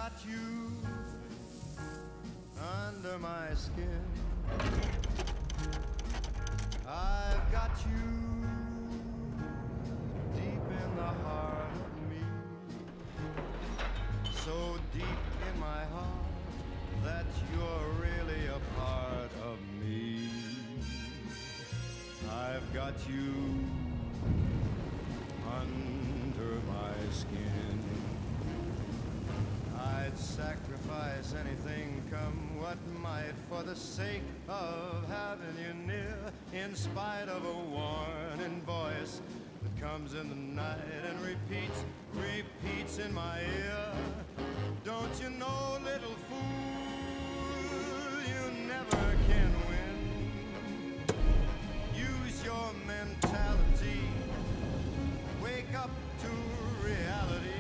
got you under my skin. I've got you deep in the heart of me, so deep in my heart that you're really a part of me. I've got you under my skin. I'd sacrifice anything, come what might, for the sake of having you near, in spite of a warning voice that comes in the night and repeats in my ear. Don't you know, little fool, you never can win. Use your mentality, wake up to reality.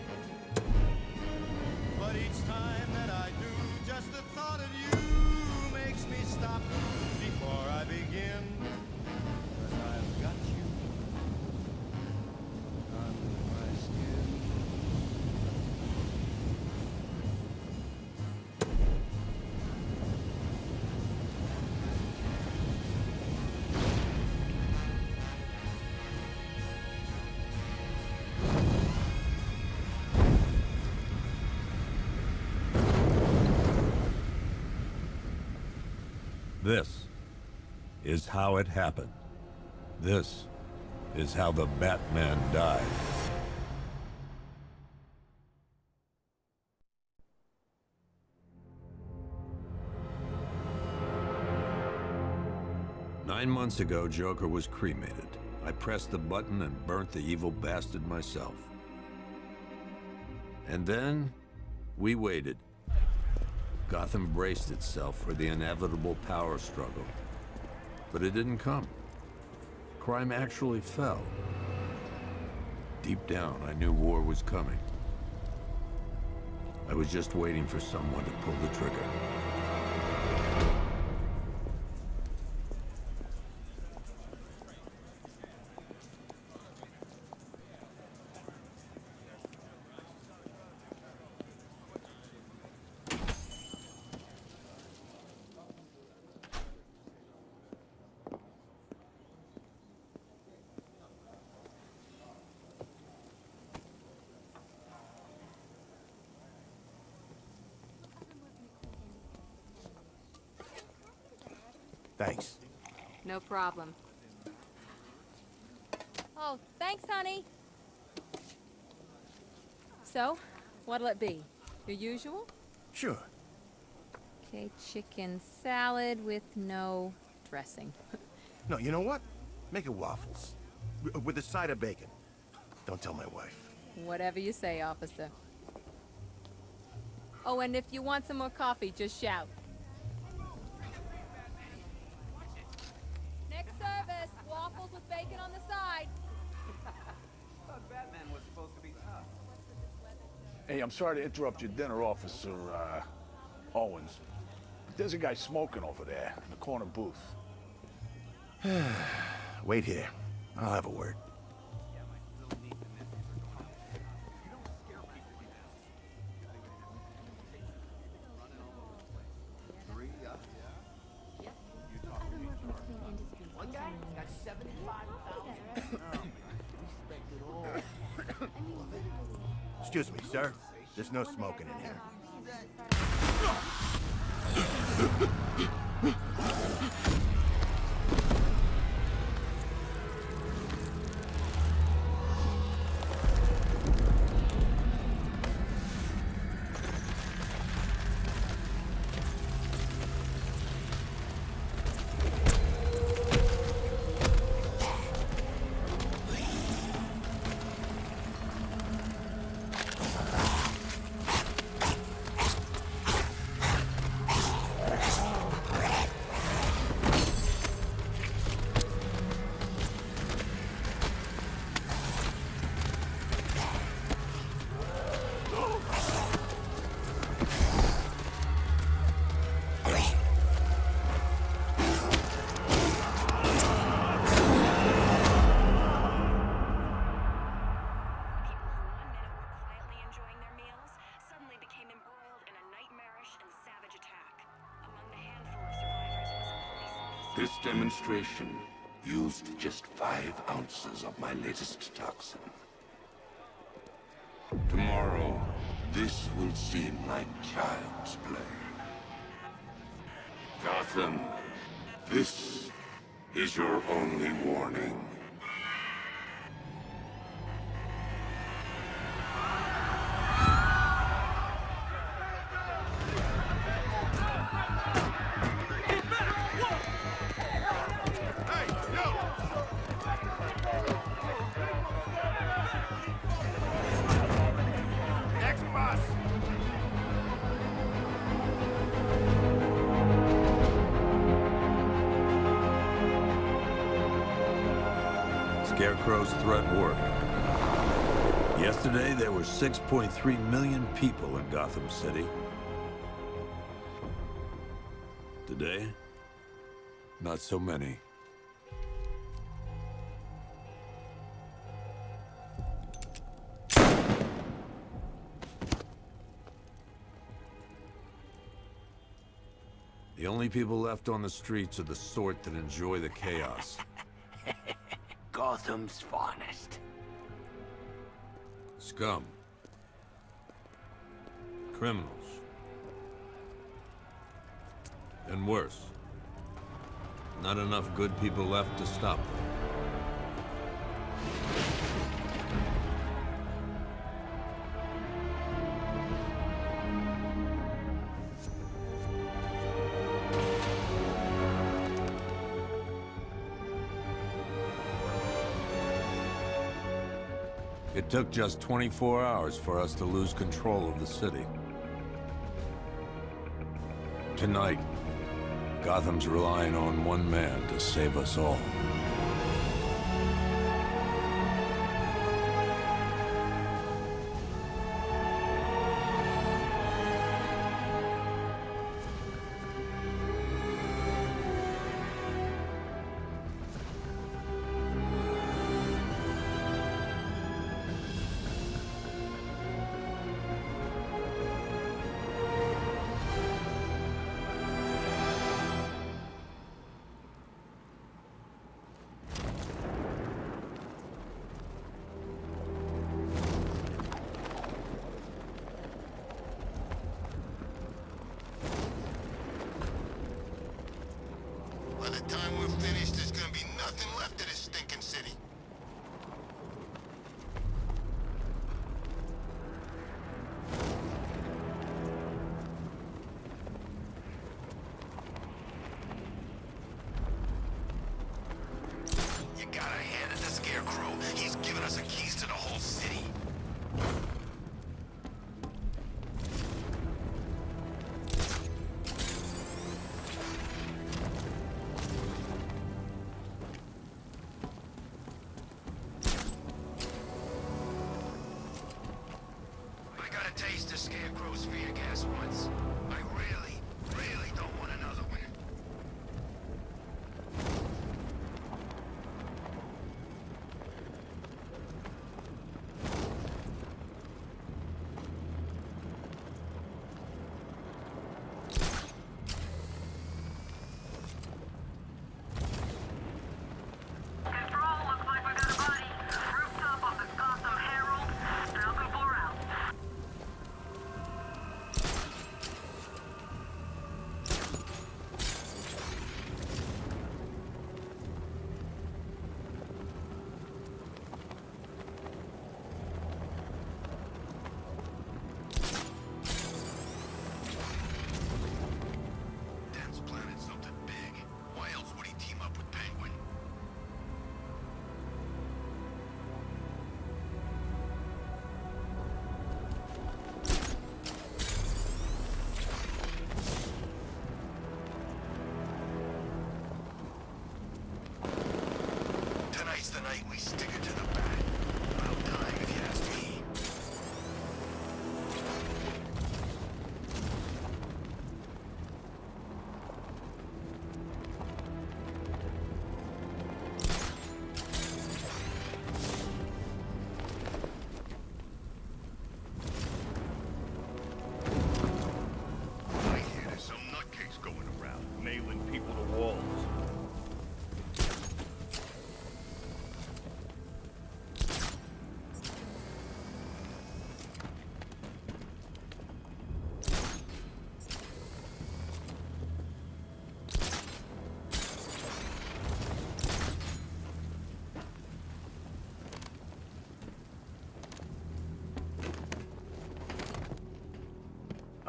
But each time that I do, just the thought of you makes me stop before I begin. 'Cause I've got you under my skin. This is how it happened. This is how the Batman died. Nine months ago, Joker was cremated. I pressed the button and burnt the evil bastard myself. And then, we waited. Gotham braced itself for the inevitable power struggle. But it didn't come. Crime actually fell. Deep down, I knew war was coming. I was just waiting for someone to pull the trigger. Thanks. No problem. Oh, thanks, honey. So, what'll it be? Your usual? Sure. Okay, chicken salad with no dressing. No, you know what? Make it waffles. With a side of bacon. Don't tell my wife. Whatever you say, officer. Oh, and if you want some more coffee, just shout. Next service, waffles with bacon on the side. Thought Batman was supposed to be tough. Hey, I'm sorry to interrupt your dinner, Officer, Owens. But there's a guy smoking over there in the corner booth. Wait here. I'll have a word. Excuse me, sir. There's no smoking in here. This demonstration used just 5 ounces of my latest toxin. Tomorrow, this will seem like child's play. Gotham, this is your only warning. Scarecrow's threat worked. Yesterday, there were 6.3 million people in Gotham City. Today, not so many. The only people left on the streets are the sort that enjoy the chaos. Gotham's finest. Scum. Criminals. And worse. Not enough good people left to stop them. It took just 24 hours for us to lose control of the city. Tonight, Gotham's relying on one man to save us all. By the time we're finished, there's gonna be nothing left of this stinking city. You gotta hand it to Scarecrow. He's given us the keys to the whole city. Taste the Scarecrow's fear gas once. I really don't want another one. Control, looks like we got a body. Rooftop of the Gotham Herald. Falcon 4 out.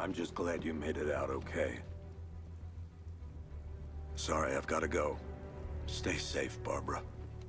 I'm just glad you made it out okay. Sorry, I've got to go. Stay safe, Barbara.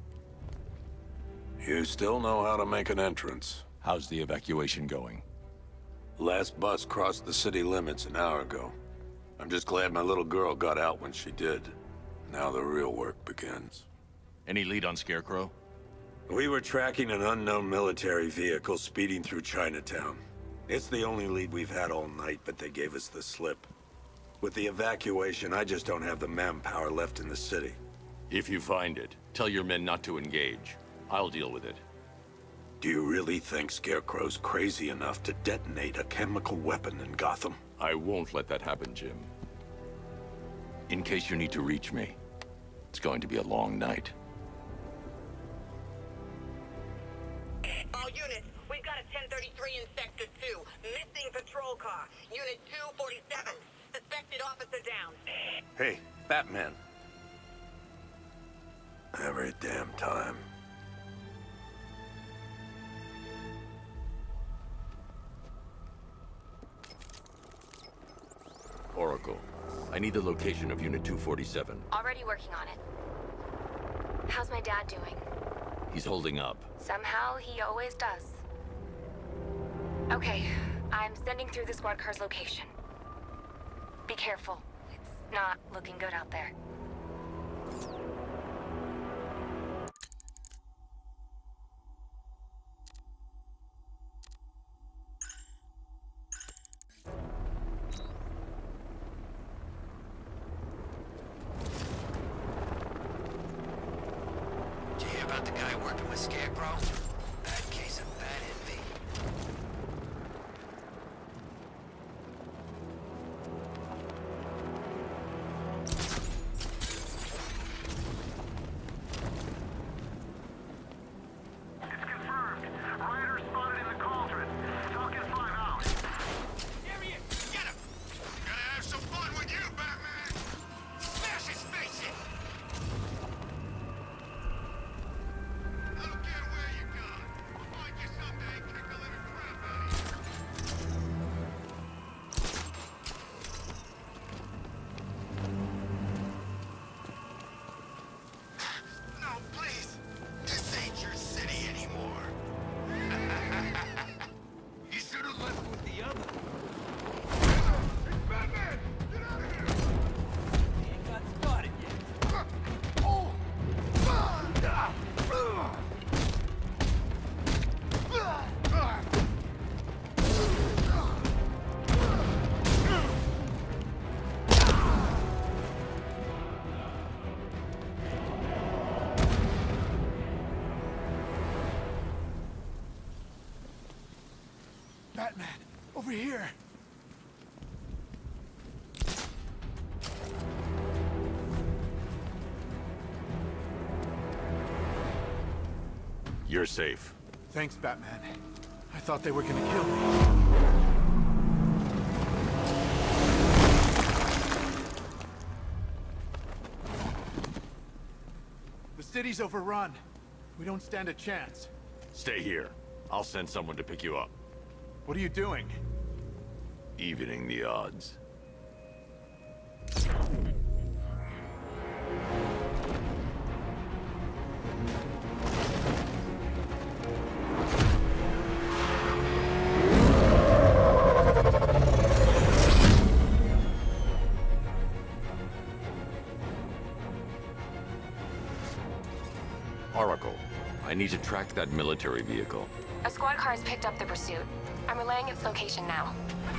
You still know how to make an entrance. How's the evacuation going? Last bus crossed the city limits an hour ago. I'm just glad my little girl got out when she did. Now the real work begins. Any lead on Scarecrow? We were tracking an unknown military vehicle speeding through Chinatown. It's the only lead we've had all night, but they gave us the slip. With the evacuation, I just don't have the manpower left in the city. If you find it, tell your men not to engage. I'll deal with it. Do you really think Scarecrow's crazy enough to detonate a chemical weapon in Gotham? I won't let that happen, Jim. In case you need to reach me, it's going to be a long night. All units, we've got a 1033 in Sector 2. Missing patrol car. Unit 247. Suspected officer down. Hey, Batman. Every damn time. Oracle, I need the location of Unit 247. Already working on it. How's my dad doing? He's holding up. Somehow, he always does. Okay, I'm sending through the squad car's location. Be careful. It's not looking good out there. Did you hear about the guy working with Scarecrow? Bad case of bad envy. It's confirmed. Rider spotted in the cauldron. Talking 5 out. There he is! Get him! Gotta have some fun with you, Batman! Smash his face in! I don't care where you go. We'll find you someday and kick the living crap out of you. No, please! This ain't your city anymore. You should have left with the other. It's Batman! Get out of here! He ain't got started yet. Batman, over here. You're safe. Thanks, Batman. I thought they were gonna kill me. The city's overrun. We don't stand a chance. Stay here. I'll send someone to pick you up. What are you doing? Evening the odds. Oracle, I need to track that military vehicle. A squad car has picked up the pursuit. I'm relaying its location now.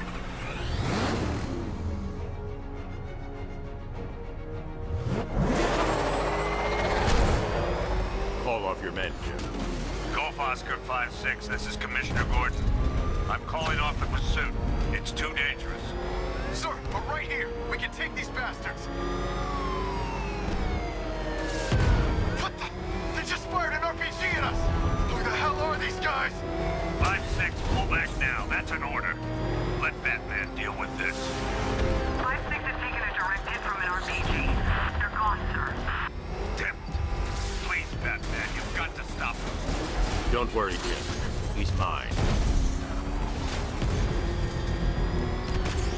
Call off your men, Jim. Golf Oscar 5-6, this is Commissioner Gordon. I'm calling off the pursuit. It's too dangerous. Sir, we're right here. We can take these bastards. What the? They just fired an RPG at us. Who the hell are these guys? 5-6, pull back now. That's an order. Let Batman deal with this. 5-6 has taken a direct hit from an RPG. They're gone, sir. Damn it. Please, Batman, you've got to stop them. Don't worry, Jim. He's mine.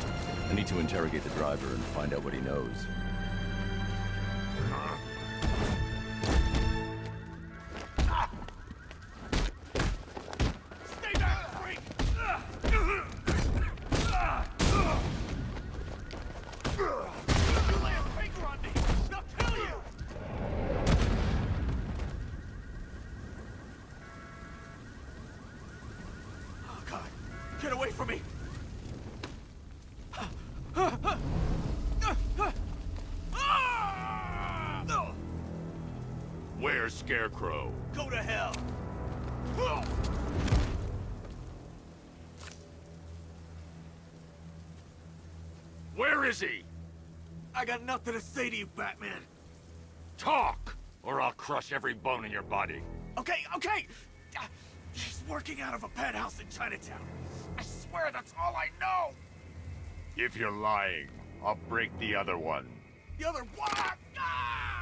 I need to interrogate the driver and find out what he knows. Stay back, freak! You lay a finger on me, they'll kill you! Oh, God. Get away from me! Where's Scarecrow? Go to hell! Where is he? I got nothing to say to you, Batman. Talk, or I'll crush every bone in your body. Okay, okay! She's working out of a penthouse in Chinatown. I swear that's all I know! If you're lying, I'll break the other one. The other what? Ah!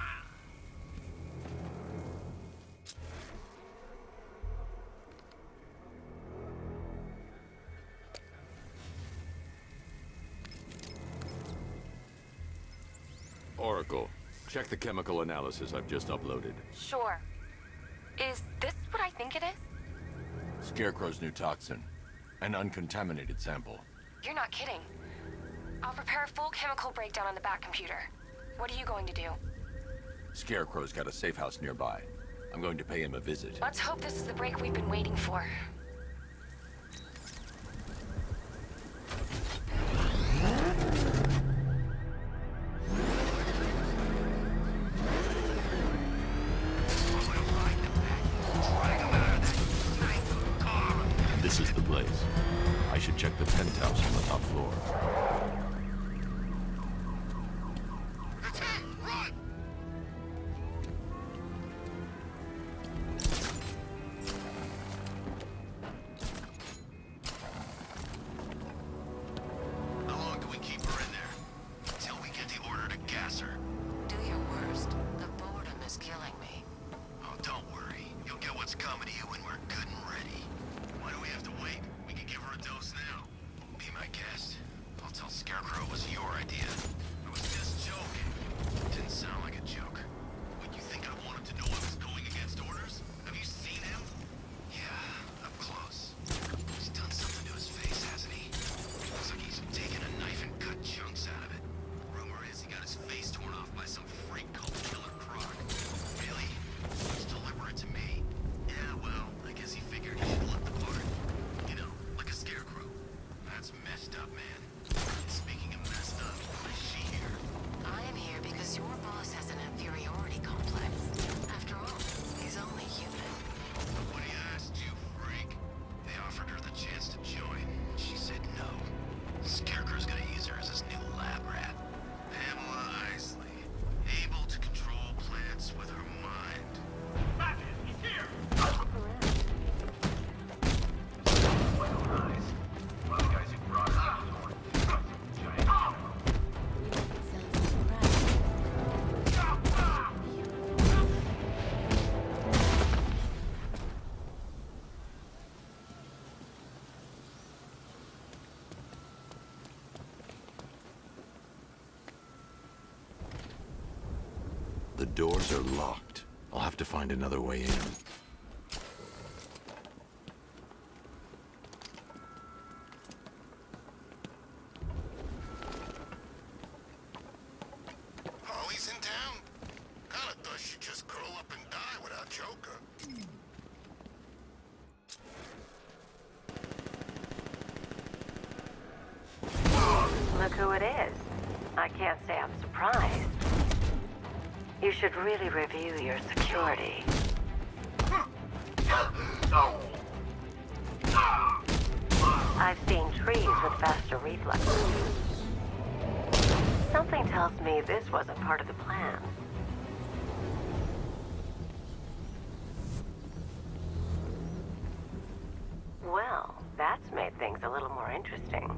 Oracle, check the chemical analysis I've just uploaded. Sure. Is this what I think it is? Scarecrow's new toxin. An uncontaminated sample. You're not kidding. I'll prepare a full chemical breakdown on the back computer. What are you going to do? Scarecrow's got a safe house nearby. I'm going to pay him a visit. Let's hope this is the break we've been waiting for. This is the place. I should check the penthouse on the top floor. That's him! Run! How long do we keep her in there? Until we get the order to gas her. Do your worst. The boredom is killing me. Oh, don't worry. You'll get what's coming to you when we're good and ready. Why do we have to wait? We can give her a dose now. Be my guest. I'll tell Scarecrow it was your idea. I was just joking. Didn't sound like a joke. Would you think I wanted to know I was going against orders? Have you seen him? Yeah, up close. He's done something to his face, hasn't he? Looks like he's taken a knife and cut chunks out of it. Rumor is he got his face torn off by some freak called Killer Croc. Really? Let's deliver it to me. Yeah, well, I guess he figured he should look the part. You know, like a scarecrow. That's messed up, man. Speaking of messed up, why is she here? I am here because your boss has an inferiority complex. After all, he's only human. Nobody asked you, freak. They offered her the chance to join. She said no. Scarecrow's gonna use her as his new lab rat. Pamela Isley. Able to control plants with her mind. Batman, he's here! The doors are locked. I'll have to find another way in. Holly's in town? Kinda thought she'd just curl up and die without Joker. Look who it is. I can't say I'm surprised. You should really review your security. I've seen trees with faster reflexes. Something tells me this wasn't part of the plan. Well, that's made things a little more interesting.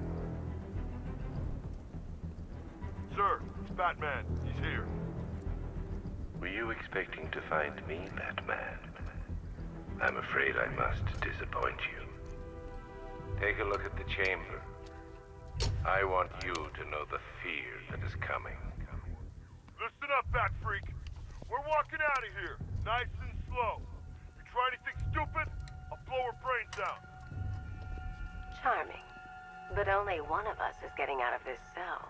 Sir, it's Batman. He's here. Were you expecting to find me, Batman? I'm afraid I must disappoint you. Take a look at the chamber. I want you to know the fear that is coming. Listen up, Bat Freak. We're walking out of here, nice and slow. You try anything stupid, I'll blow her brains out. Charming. But only one of us is getting out of this cell.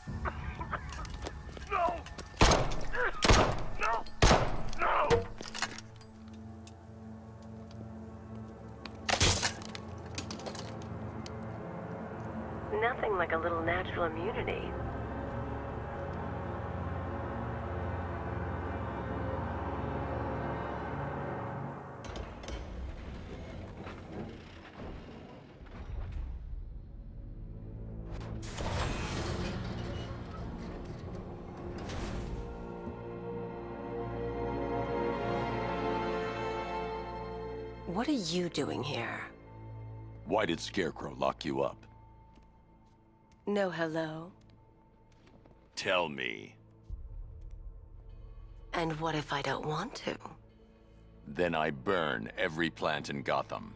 No! No! No! Nothing like a little natural immunity. What are you doing here? Why did Scarecrow lock you up? No hello? Tell me. And what if I don't want to? Then I burn every plant in Gotham.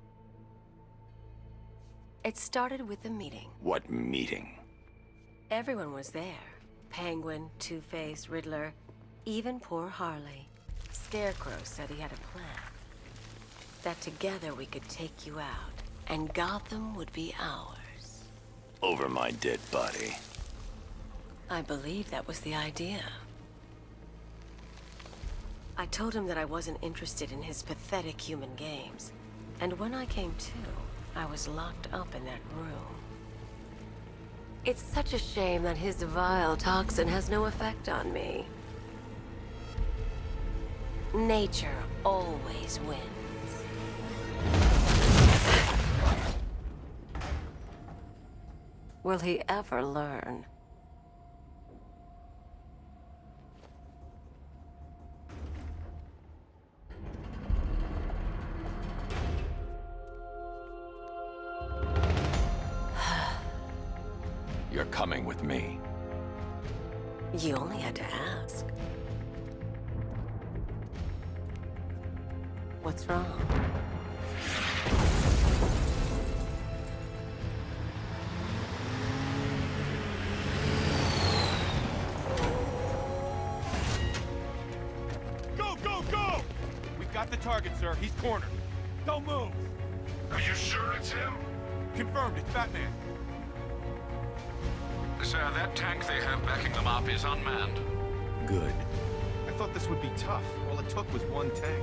It started with a meeting. What meeting? Everyone was there. Penguin, Two-Face, Riddler, even poor Harley. Scarecrow said he had a plan. That together we could take you out, and Gotham would be ours. Over my dead body. I believe that was the idea. I told him that I wasn't interested in his pathetic human games. And when I came to, I was locked up in that room. It's such a shame that his vile toxin has no effect on me. Nature always wins. Will he ever learn? You're coming with me. You only had to ask. What's wrong? Got the target, sir. He's cornered. Don't move. Are you sure it's him? Confirmed. It's Batman. Sir, that tank they have backing them up is unmanned. Good. I thought this would be tough. All it took was one tank.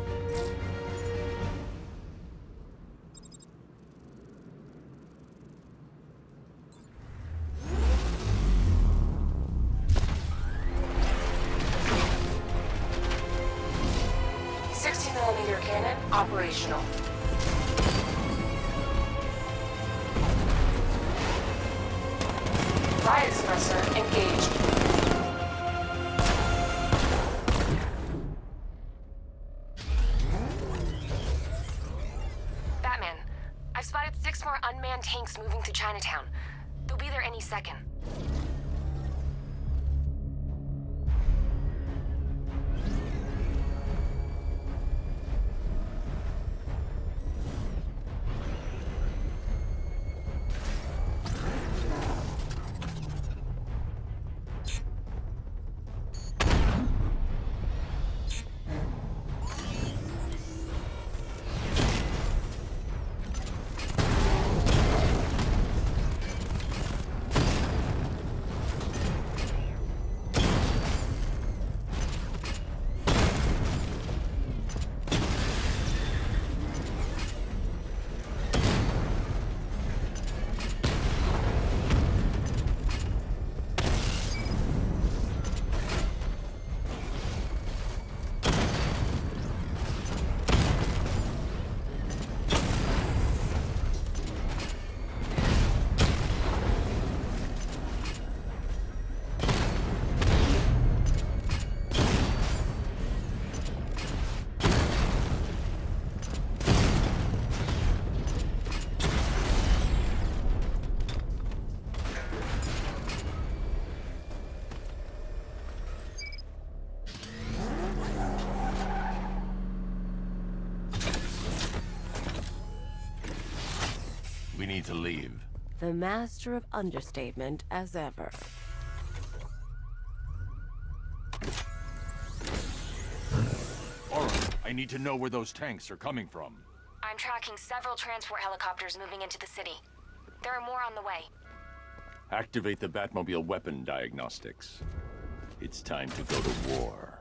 Cannon operational. Riot suppressor engaged. Batman, I've spotted 6 more unmanned tanks moving through Chinatown. They'll be there any second. We need to leave. the master of understatement as ever. Aura, I need to know where those tanks are coming from. I'm tracking several transport helicopters moving into the city. There are more on the way. Activate the Batmobile weapon diagnostics. It's time to go to war.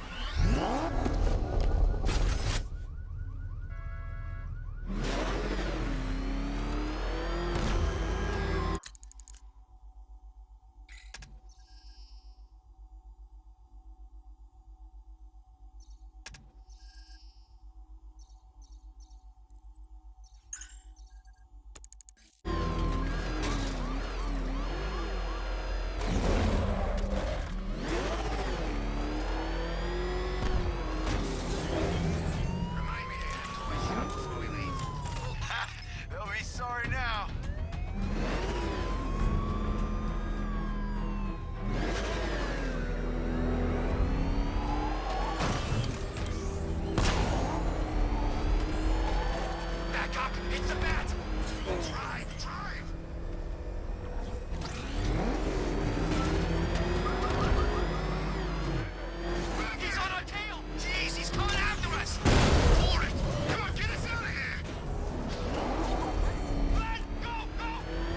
They'll be sorry now. Back up! It's the bat! Drive! Drive! He's on our tail! Jeez, he's coming after us! Hold it! Come on, get us out of here! Run! Go! Go!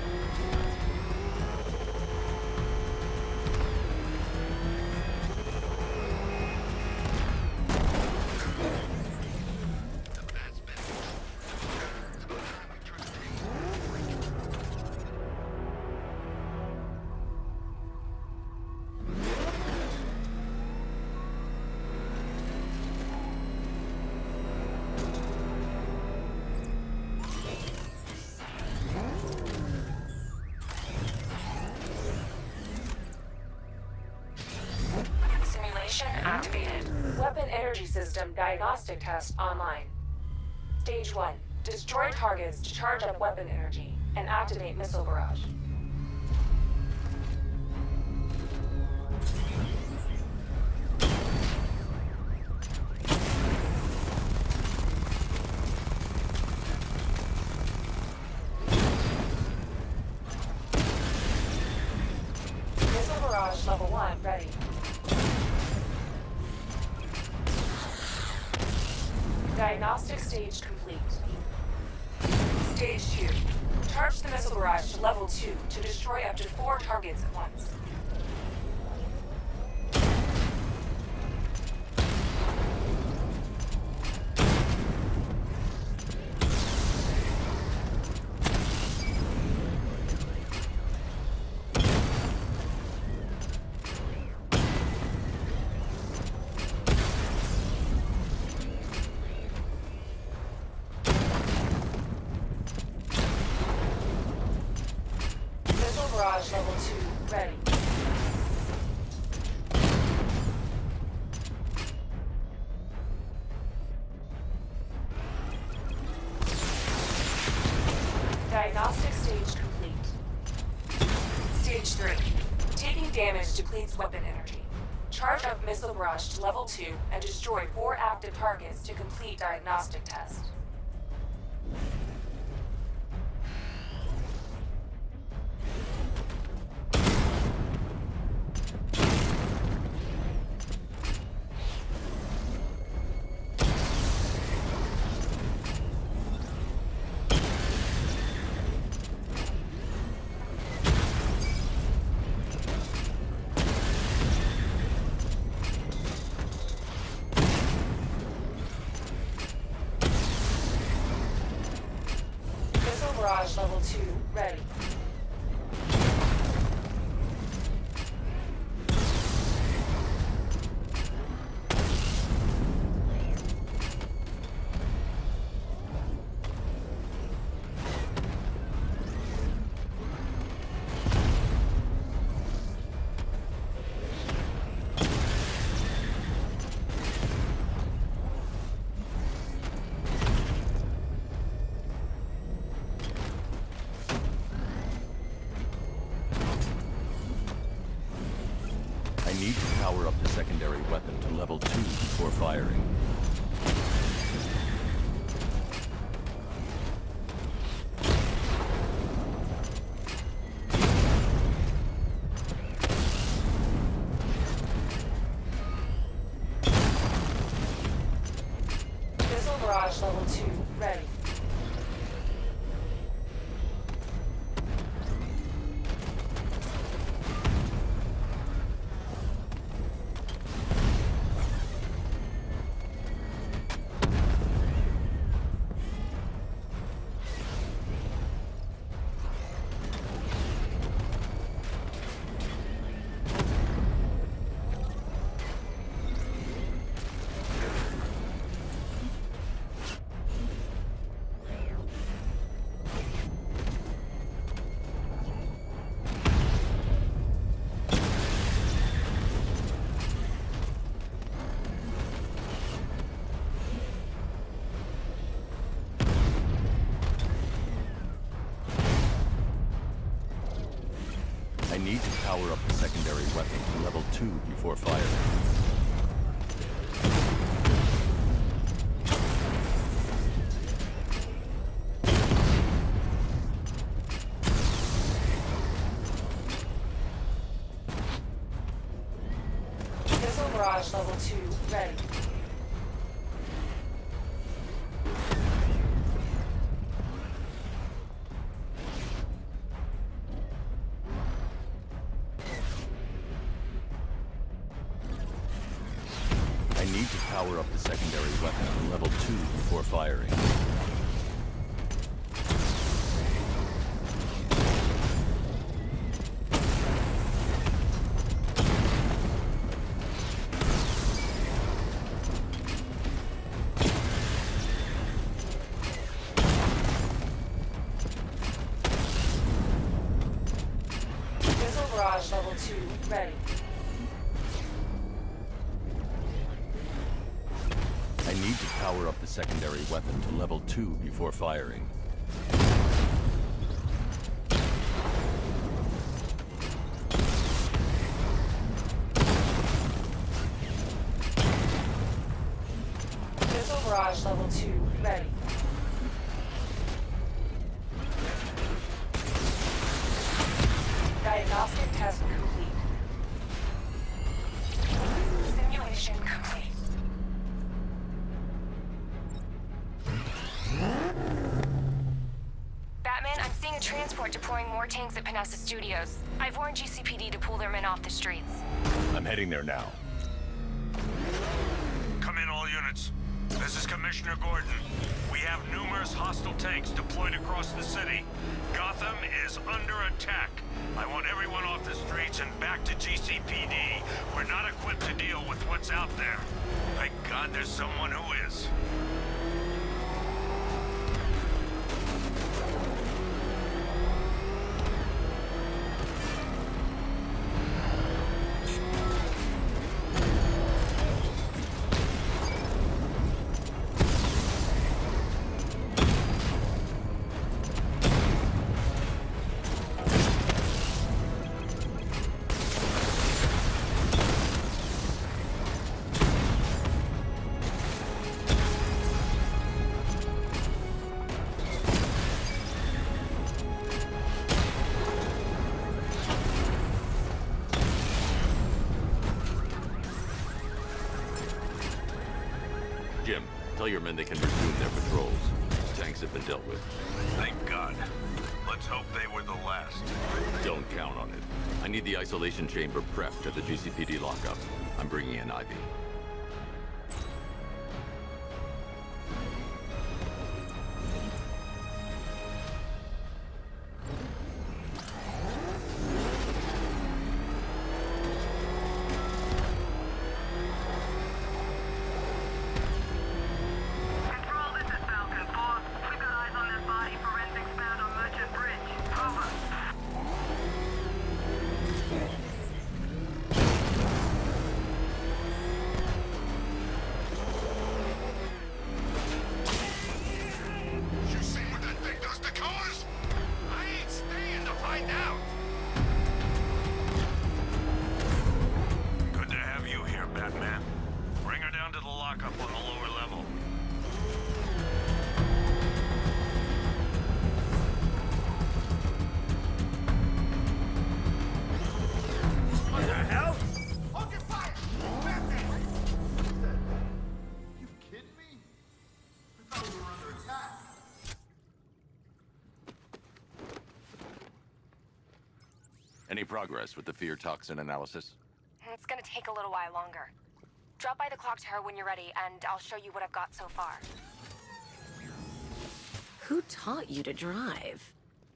Simulation activated. Weapon energy system diagnostic test online. Stage 1. Destroy targets to charge up weapon energy and activate missile barrage. Missile barrage level 1 ready. Diagnostic stage complete. Stage 2. Charge the missile barrage to level 2 to destroy up to 4 targets at once. Missile barrage level 2 ready. Diagnostic stage complete. Stage 3. Taking damage depletes weapon energy. Charge up missile barrage to level 2 and destroy 4 active targets to complete diagnostic test. Missile barrage level 2 ready. I need to power up the secondary weapon to level 2 before firing. need to power up the secondary weapon to level 2 before firing. Missile barrage level 2 ready. I need to power up the secondary weapon to level 2 before firing. Missile barrage level 2 ready. I need to power up the secondary weapon to level 2 before firing. Missile barrage level 2 ready. Diagnostic test complete. Simulation complete. Batman, I'm seeing a transport deploying more tanks at Panessa Studios. I've warned GCPD to pull their men off the streets. I'm heading there now. Come in, all units. This is Commissioner Gordon. We have numerous hostile tanks deployed across the city. Gotham is under attack. I want everyone off the streets and back to GCPD. We're not equipped to deal with what's out there. Thank God there's someone who is. Jim, tell your men they can resume their patrols. Tanks have been dealt with. Thank God. Let's hope they were the last. Don't count on it. I need the isolation chamber prepped at the GCPD lockup. I'm bringing in Ivy. Control, this is Falcon 4. We've got eyes on that body forensics found on Merchant Bridge. Over. You see what that thing does to cars? I ain't staying to find out. Good to have you here, Batman. Bring her down to the lockup on the lower level. What the hell? Open fire! Batman! You kidding me? I thought we were under attack. Any progress with the fear toxin analysis? It's gonna take a little while longer. Drop by the clock tower when you're ready, and I'll show you what I've got so far. Who taught you to drive?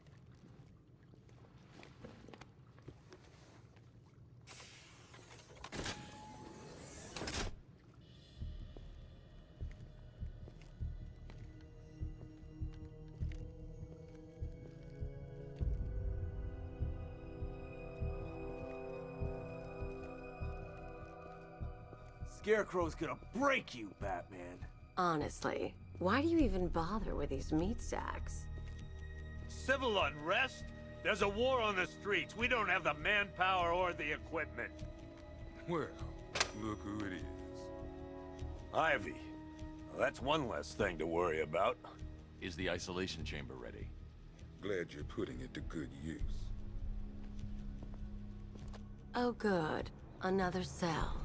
Scarecrow's gonna break you, Batman. Honestly, why do you even bother with these meat sacks? Civil unrest? There's a war on the streets. We don't have the manpower or the equipment. Well, look who it is. Ivy. Well, that's one less thing to worry about. Is the isolation chamber ready? Glad you're putting it to good use. Oh, good. Another cell.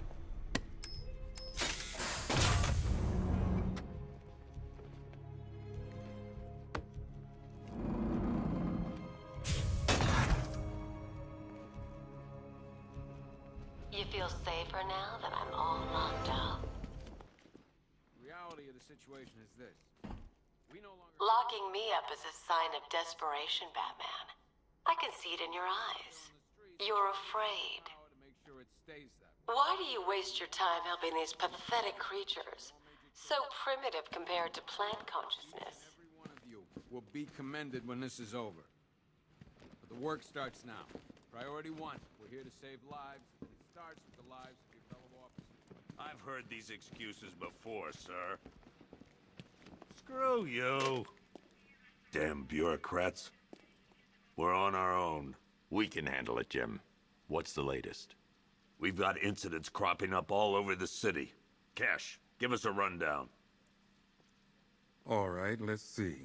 You feel safer now that I'm all locked up? The reality of the situation is this. We no longer... Locking me up is a sign of desperation, Batman. I can see it in your eyes. You're afraid. Why do you waste your time helping these pathetic creatures? So primitive compared to plant consciousness. Every one of you will be commended when this is over. But the work starts now. Priority 1. We're here to save lives, and it starts with the lives of your fellow officers. I've heard these excuses before, sir. Screw you. Damn bureaucrats. We're on our own. We can handle it, Jim. What's the latest? We've got incidents cropping up all over the city. Cash, give us a rundown. All right, let's see.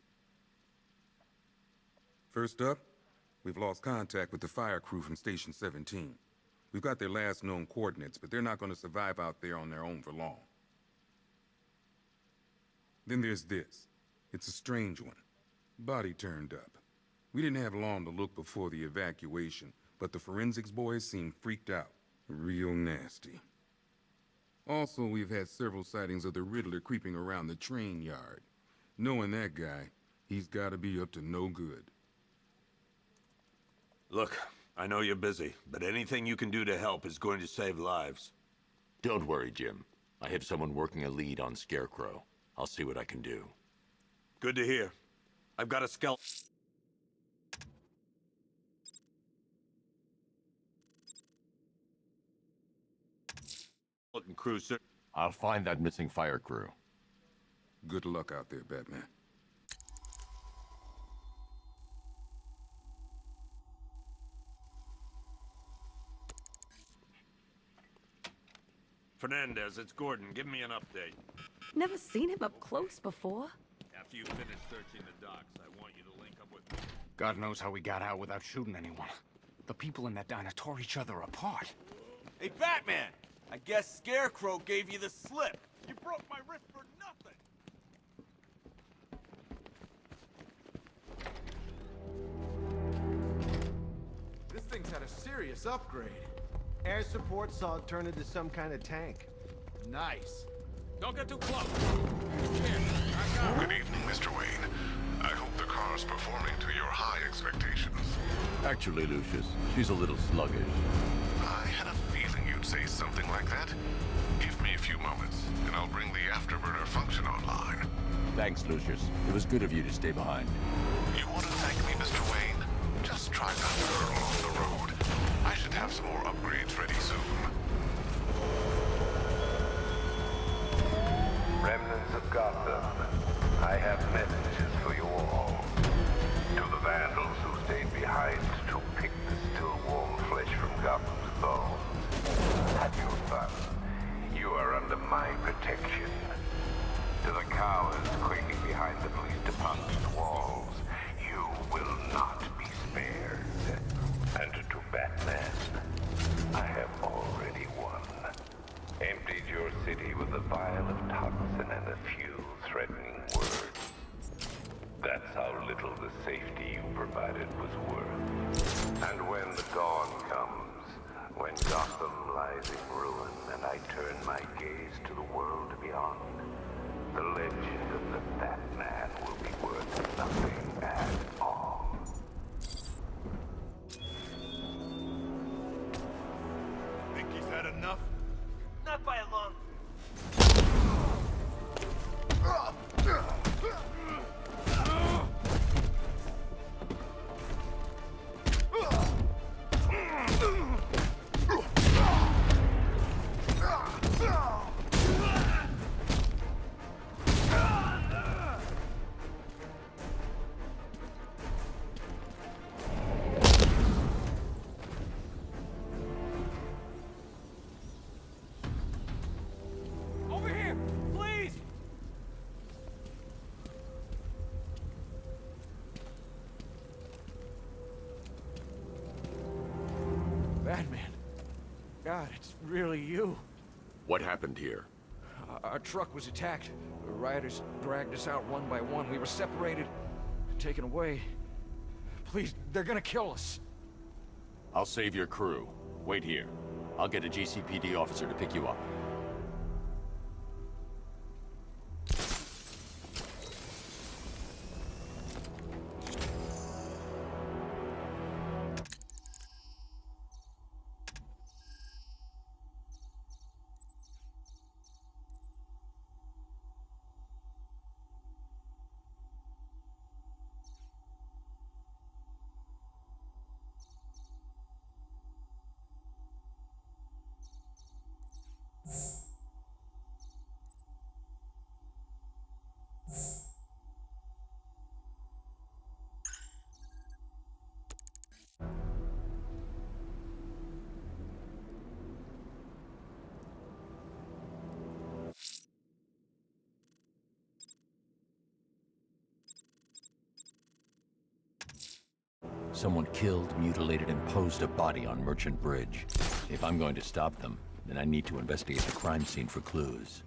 First up, we've lost contact with the fire crew from Station 17. We've got their last known coordinates, but they're not going to survive out there on their own for long. Then there's this. It's a strange one. Body turned up. We didn't have long to look before the evacuation, but the forensics boys seemed freaked out. Real nasty. Also, we've had several sightings of the Riddler creeping around the train yard. Knowing that guy, he's gotta be up to no good. Look, I know you're busy, but anything you can do to help is going to save lives. Don't worry, Jim. I have someone working a lead on Scarecrow. I'll see what I can do. Good to hear. I've got a skeleton. Crew, sir. I'll find that missing fire crew. Good luck out there, Batman. Fernandez, it's Gordon. Give me an update. Never seen him up close before. After you finish searching the docks, I want you to link up with me. God knows how we got out without shooting anyone. The people in that diner tore each other apart. Hey, Batman! I guess Scarecrow gave you the slip. You broke my wrist for nothing. This thing's had a serious upgrade. Air support saw it turn into some kind of tank. Nice. Don't get too close. Good evening, Mr. Wayne. I hope the car's performing to your high expectations. Actually, Lucius, she's a little sluggish. I had a feeling you'd say something like that. Give me a few moments, and I'll bring the afterburner function online. Thanks, Lucius. It was good of you to stay behind. You want to thank me, Mr. Wayne? Just try not to hurl off the road. I should have some more upgrades ready soon. Remnants of Gotham, I have messages for you all. To the vandals who stayed behind to pick the still warm flesh from Gotham's bones. Have your fun. You are under my protection. To the cowards quaking behind the police department's walls, you will not be spared. And to Batman, I have already won. Emptied your city with a vial of toxin and a few threatening words. That's how little the safety you provided was worth. And when the dawn comes, when Gotham lies in ruin and I turn my gaze to the world beyond, the legend of the Batman will be worth nothing at all. Think he's had enough? Not by a long... Batman. God, it's really you. What happened here? Our truck was attacked. The rioters dragged us out one by one. We were separated, taken away. Please, they're gonna kill us. I'll save your crew. Wait here. I'll get a GCPD officer to pick you up. Someone killed, mutilated, and posed a body on Merchant Bridge. If I'm going to stop them, then I need to investigate the crime scene for clues.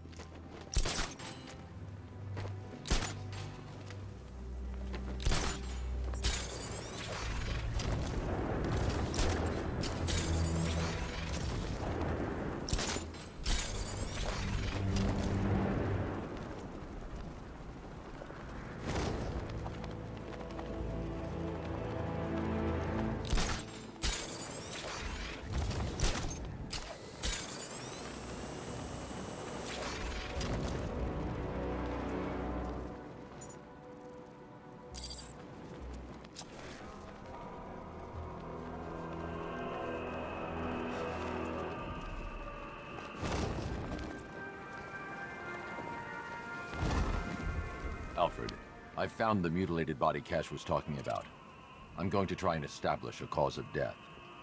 Alfred, I found the mutilated body Cash was talking about. I'm going to try and establish a cause of death.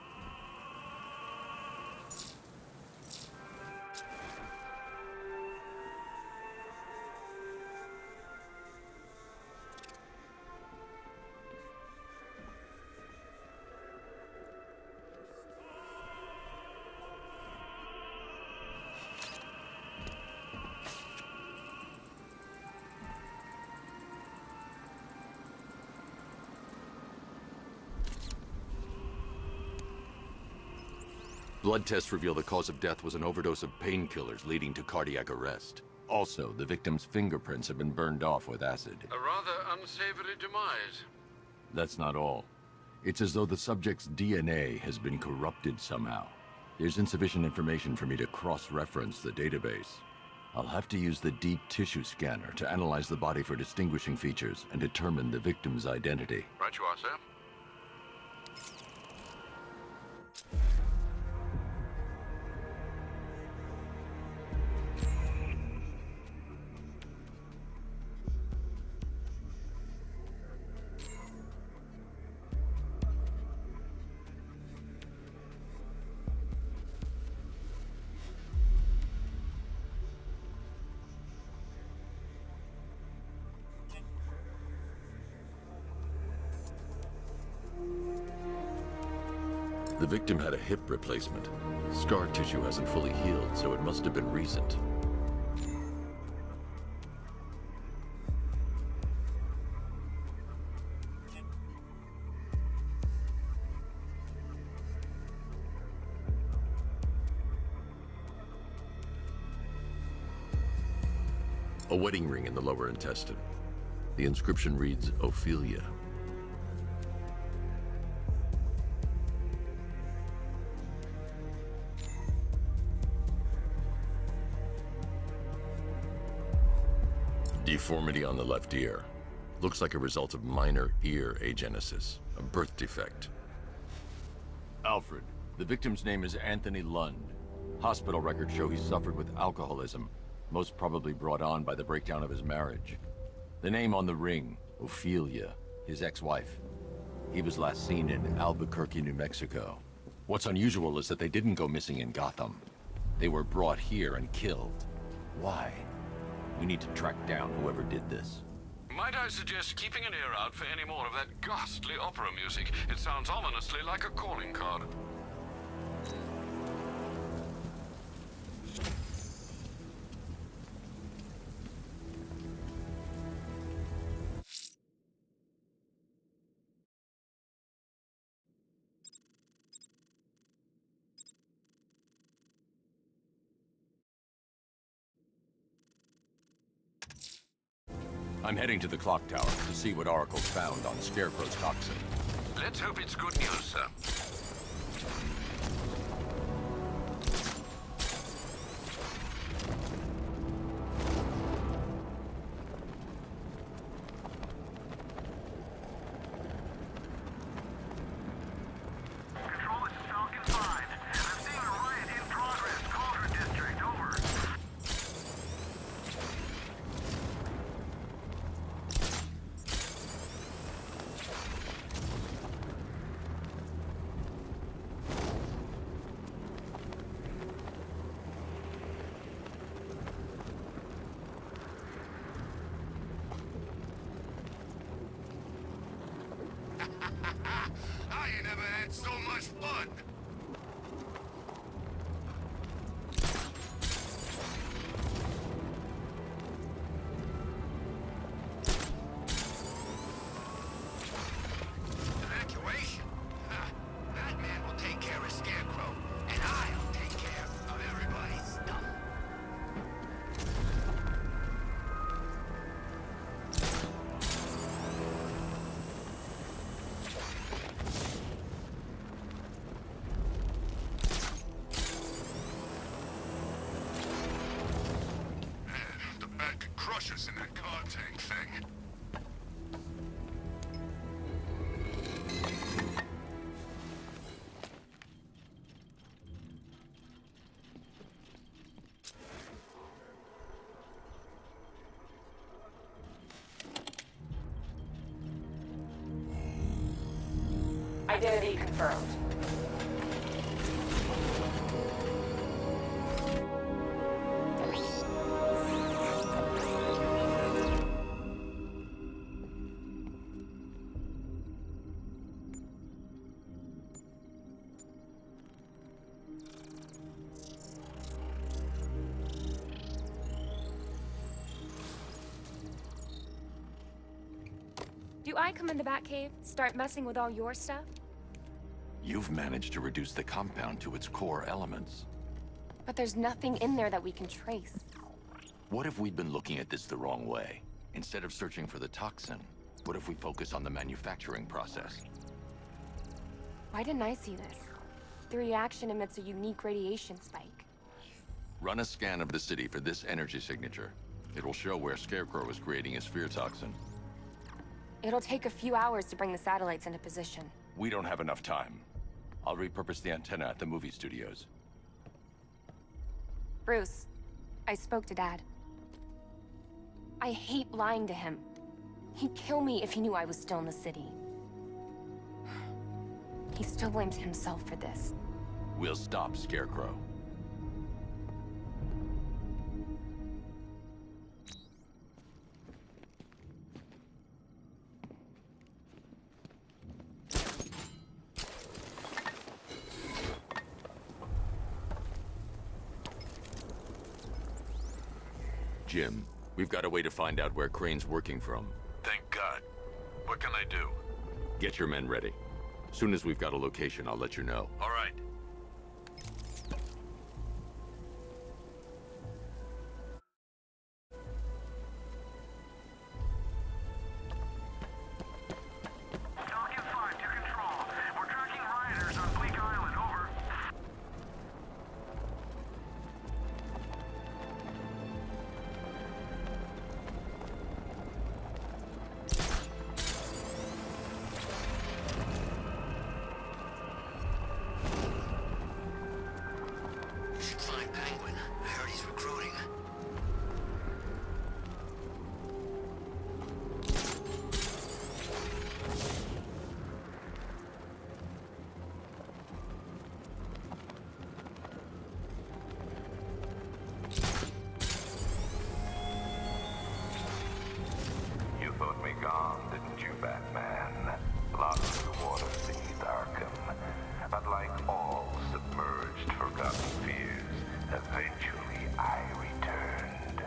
Blood tests reveal the cause of death was an overdose of painkillers leading to cardiac arrest. Also, the victim's fingerprints have been burned off with acid. A rather unsavory demise. That's not all. It's as though the subject's DNA has been corrupted somehow. There's insufficient information for me to cross-reference the database. I'll have to use the deep tissue scanner to analyze the body for distinguishing features and determine the victim's identity. Right you are, sir. The victim had a hip replacement. Scar tissue hasn't fully healed, so it must have been recent. A wedding ring in the lower intestine. The inscription reads, Ophelia. Deformity on the left ear. Looks like a result of minor ear agenesis, a birth defect. Alfred, the victim's name is Anthony Lund. Hospital records show he suffered with alcoholism, most probably brought on by the breakdown of his marriage. The name on the ring, Ophelia, his ex-wife. He was last seen in Albuquerque, New Mexico. What's unusual is that they didn't go missing in Gotham. They were brought here and killed. Why? We need to track down whoever did this. Might I suggest keeping an ear out for any more of that ghastly opera music? It sounds ominously like a calling card. I'm heading to the clock tower to see what Oracle's found on Scarecrow's toxin. Let's hope it's good news, sir. Control, this is Falcon 5. I'm seeing a riot in progress. Cauldron District, over. I ain't never had so much fun. Evacuation? That man will take care of Scarecrow, and I'll take care of everybody's stuff. The bat could crush us in that car tank thing. Identity confirmed. Do I come in the Batcave, start messing with all your stuff? You've managed to reduce the compound to its core elements. But there's nothing in there that we can trace. What if we'd been looking at this the wrong way? Instead of searching for the toxin, what if we focus on the manufacturing process? Why didn't I see this? The reaction emits a unique radiation spike. Run a scan of the city for this energy signature. It will show where Scarecrow is creating his fear toxin. It'll take a few hours to bring the satellites into position. We don't have enough time. I'll repurpose the antenna at the movie studios. Bruce, I spoke to Dad. I hate lying to him. He'd kill me if he knew I was still in the city. He still blames himself for this. We'll stop Scarecrow. Jim, we've got a way to find out where Crane's working from. Thank God. What can I do? Get your men ready. Soon as we've got a location, I'll let you know. All right. Falcon 5 to control. We're tracking rioters on Bleak Island, over. You should find Penguin. I heard he's recruiting. You thought me gone, didn't you, Batman? Lost the water beneath Arkham. But like all submerged, forgotten fears, eventually I returned.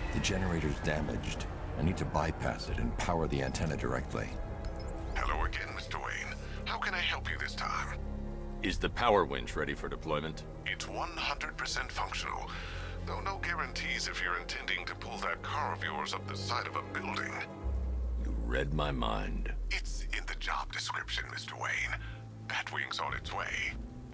The generator's damaged. I need to bypass it and power the antenna directly. Hello again, Mr. Wayne. How can I help you this time? Is the power winch ready for deployment? It's 100% functional, though no guarantees if you're intending to pull that car of yours up the side of a building. You read my mind. It's in the job description, Mr. Wayne. Batwing's on its way.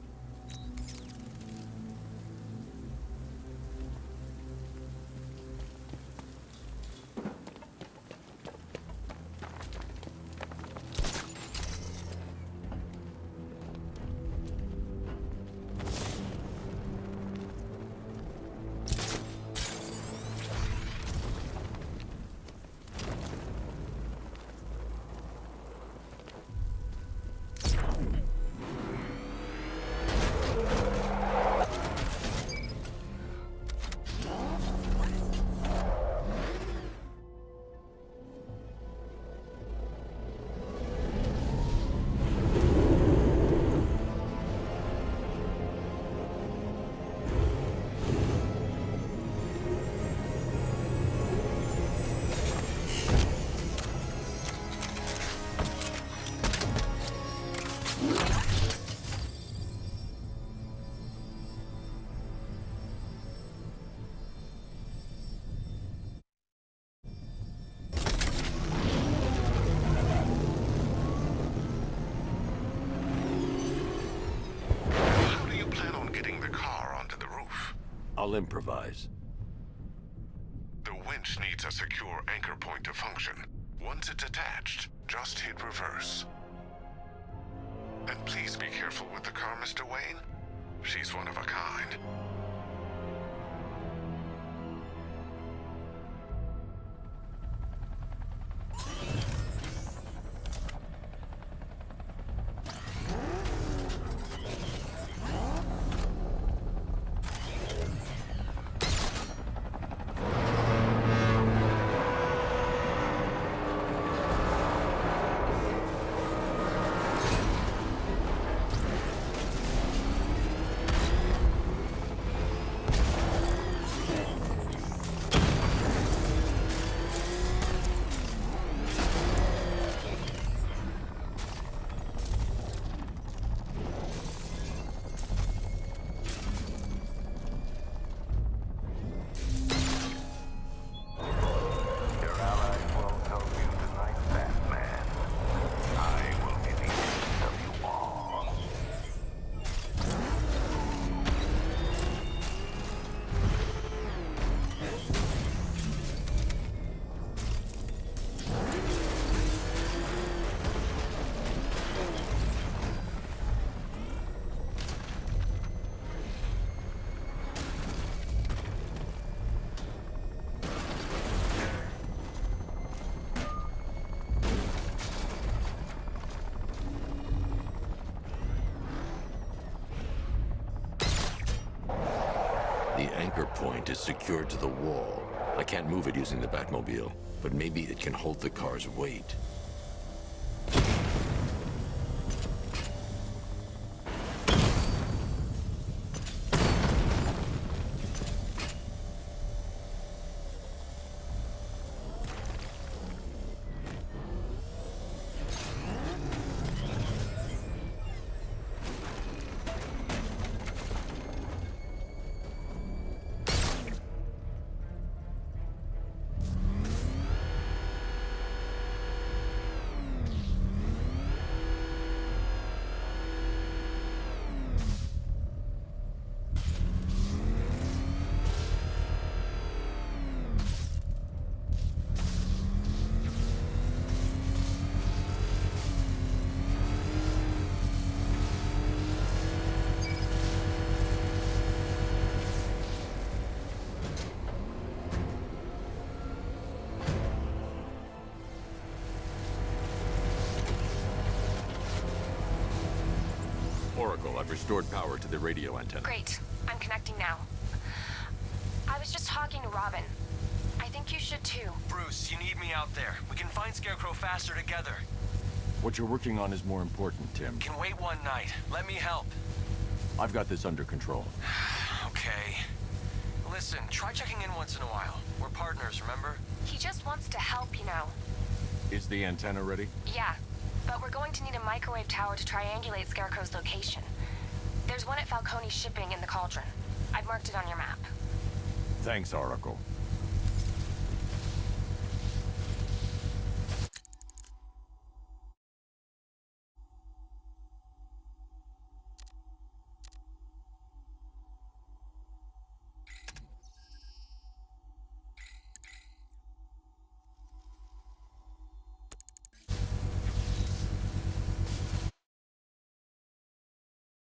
I'll improvise. The winch needs a secure anchor point to function. Once it's attached, just hit reverse. And please be careful with the car, Mr. Wayne. She's one of a kind. The anchor point is secured to the wall. I can't move it using the Batmobile, but maybe it can hold the car's weight. Oracle, I've restored power to the radio antenna. Great. I'm connecting now. I was just talking to Robin. I think you should too. Bruce, you need me out there. We can find Scarecrow faster together. What you're working on is more important, Tim. Can wait one night. Let me help. I've got this under control. Okay. Listen, try checking in once in a while. We're partners, remember? He just wants to help, you know. Is the antenna ready? Yeah, but we're going to need a microwave tower to triangulate Scarecrow's location. There's one at Falcone Shipping in the Cauldron. I've marked it on your map. Thanks, Oracle.